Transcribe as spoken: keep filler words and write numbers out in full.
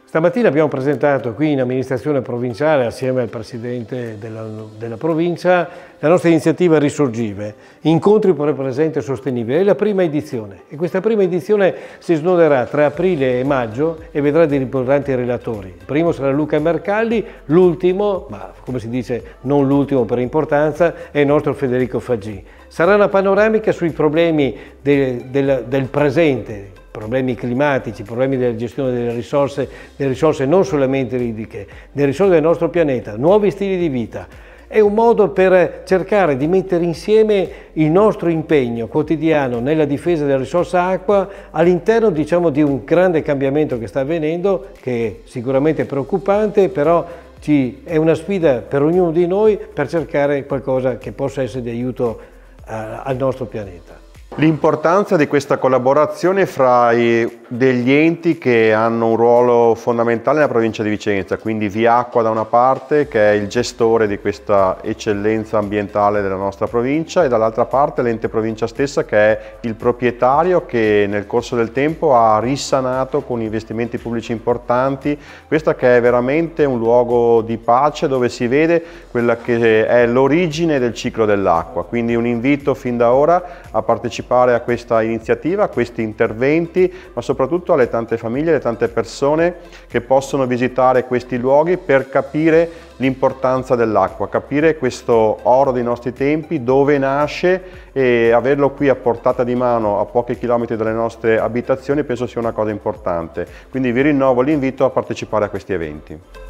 Stamattina abbiamo presentato qui in amministrazione provinciale, assieme al Presidente della, della provincia, la nostra iniziativa Risorgive, incontri per il presente sostenibile. È la prima edizione e questa prima edizione si snoderà tra aprile e maggio e vedrà dei importanti relatori. Il primo sarà Luca Mercalli, l'ultimo, ma come si dice non l'ultimo per importanza, è il nostro Federico Faggì. Sarà una panoramica sui problemi del, del, del presente, problemi climatici, problemi della gestione delle risorse, delle risorse non solamente idriche, delle risorse del nostro pianeta, nuovi stili di vita. È un modo per cercare di mettere insieme il nostro impegno quotidiano nella difesa della risorsa acqua all'interno, diciamo, di un grande cambiamento che sta avvenendo, che è sicuramente preoccupante, però ci, è una sfida per ognuno di noi per cercare qualcosa che possa essere di aiuto uh, al nostro pianeta. L'importanza di questa collaborazione fra i, degli enti che hanno un ruolo fondamentale nella provincia di Vicenza, quindi Viacqua da una parte, che è il gestore di questa eccellenza ambientale della nostra provincia, e dall'altra parte l'ente provincia stessa, che è il proprietario che nel corso del tempo ha risanato con investimenti pubblici importanti questa che è veramente un luogo di pace dove si vede quella che è l'origine del ciclo dell'acqua. Quindi un invito fin da ora a partecipare a questa iniziativa, a questi interventi, ma soprattutto alle tante famiglie, alle tante persone che possono visitare questi luoghi per capire l'importanza dell'acqua, capire questo oro dei nostri tempi, dove nasce, e averlo qui a portata di mano a pochi chilometri dalle nostre abitazioni penso sia una cosa importante. Quindi vi rinnovo l'invito a partecipare a questi eventi.